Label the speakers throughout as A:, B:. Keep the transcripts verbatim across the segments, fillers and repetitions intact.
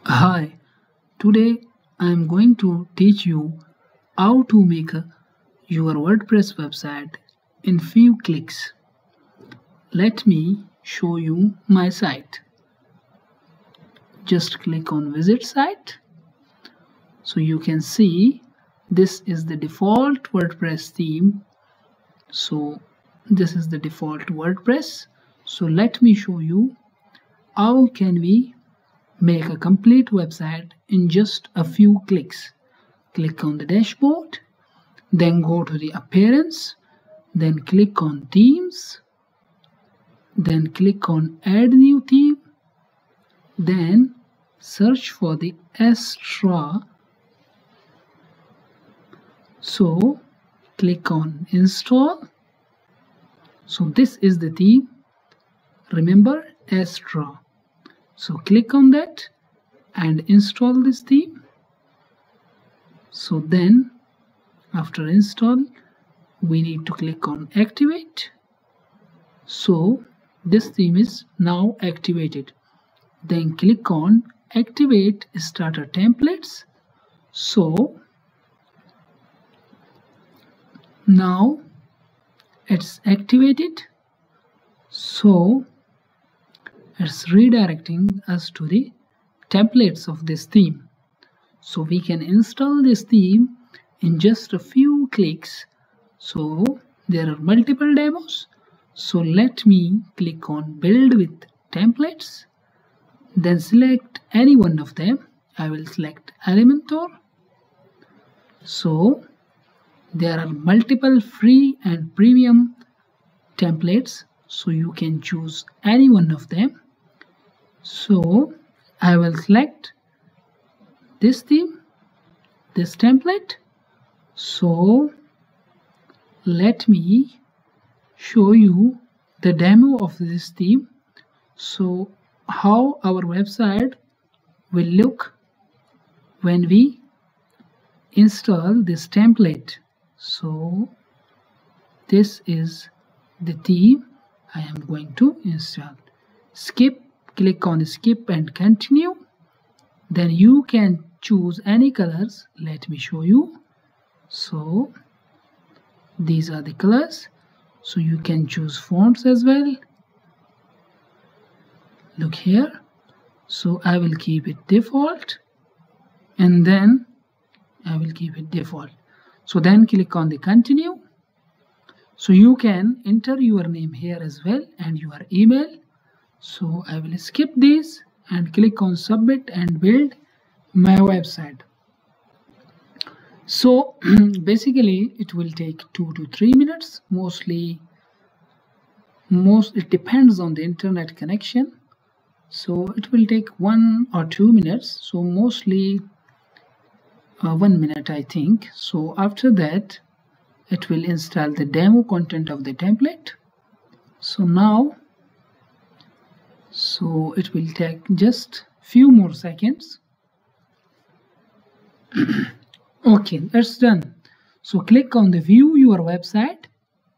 A: Hi, today I am going to teach you how to make a- your WordPress website in few clicks. Let me show you my site. Just click on visit site. So you can see this is the default WordPress theme. So this is the default WordPress. So let me show you how can we make a complete website in just a few clicks. Click on the dashboard, then go to the appearance, then click on themes, then click on add new theme, then search for the Astra. So click on install. So this is the theme, remember, Astra. So click on that and install this theme. So then after install we need to click on activate. So this theme is now activated. Then click on activate starter templates. So now it's activated. So it's redirecting us to the templates of this theme. So we can install this theme in just a few clicks. So there are multiple demos. So let me click on build with templates. Then select any one of them. I will select Elementor. So there are multiple free and premium templates. So you can choose any one of them. So I will select this theme, this template. So let me show you the demo of this theme. So how our website will look when we install this template. So this is the theme I am going to install. Skip, click on skip and continue. Then you can choose any colors. Let me show you. So these are the colors. So you can choose fonts as well. Look here. So I will keep it default. And then I will keep it default. So then click on the continue. So you can enter your name here as well and your email. So I will skip this and click on submit and build my website. So basically it will take two to three minutes. Mostly, most it depends on the internet connection. So it will take one or two minutes. So mostly uh, one minute, I think. So after that, it will install the demo content of the template. So now, so it will take just few more seconds. Okay, that's done. So click on the view your website.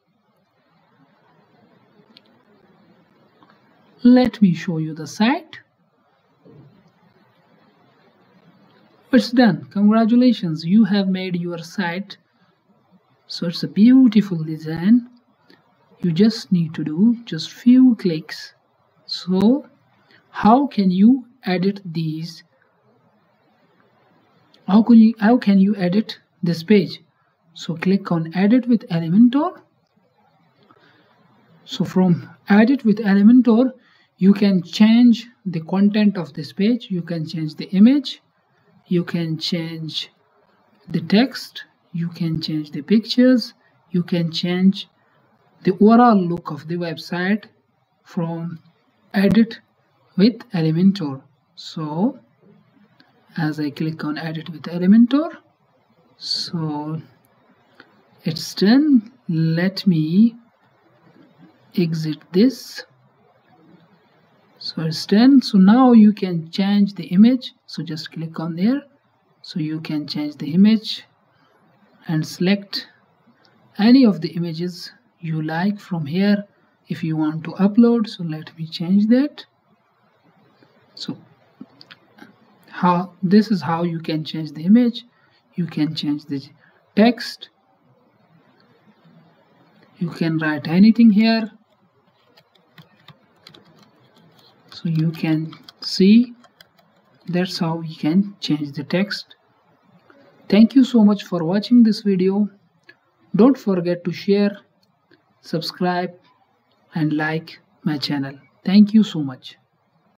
A: Let me show you the site. It's done. Congratulations, you have made your site. So it's a beautiful design. You just need to do just few clicks. So how can you edit these? How can you how can you edit this page? So click on edit with Elementor. So from edit with Elementor, you can change the content of this page. You can change the image. You can change the text. You can change the pictures. You can change the overall look of the website from edit with Elementor. So as I click on edit with Elementor, so it's done. Let me exit this. So it's done. So now you can change the image. So just click on there. So you can change the image and select any of the images you like from here if you want to upload. So let me change that. So how this is how you can change the image. You can change the text. You can write anything here. So you can see that's how you can change the text. Thank you so much for watching this video. Don't forget to share, subscribe and like my channel. Thank you so much.